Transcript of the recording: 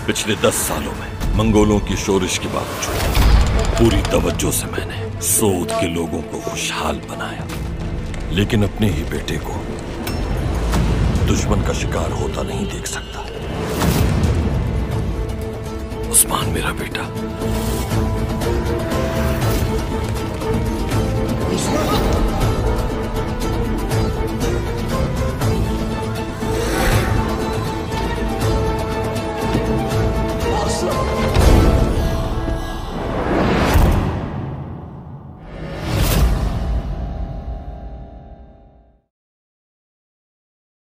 पिछले 10 सालों में मंगोलों की शोरिश के बावजूद पूरी तवज्जो से मैंने सोद के लोगों को खुशहाल बनाया, लेकिन अपने ही बेटे को दुश्मन का शिकार होता नहीं देख सकता। उस्मान मेरा बेटा।